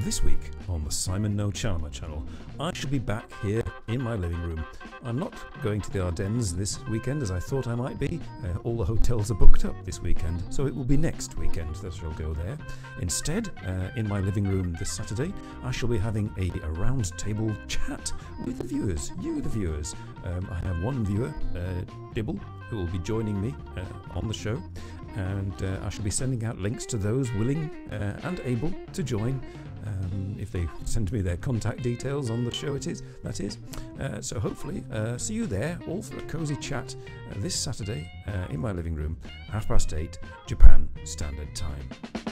This week on the Simon NoChaNoMa channel, I shall be back here in my living room. I'm not going to the Ardennes this weekend as I thought I might be. All the hotels are booked up this weekend, so it will be next weekend that I shall go there. Instead, in my living room this Saturday, I shall be having a round table chat with the viewers, you the viewers. I have one viewer, Dibble, who will be joining me on the show, and I shall be sending out links to those willing and able to join. If they send me their contact details on the show, that is. So hopefully see you there, all for a cosy chat this Saturday in my living room, 8:30 Japan Standard Time.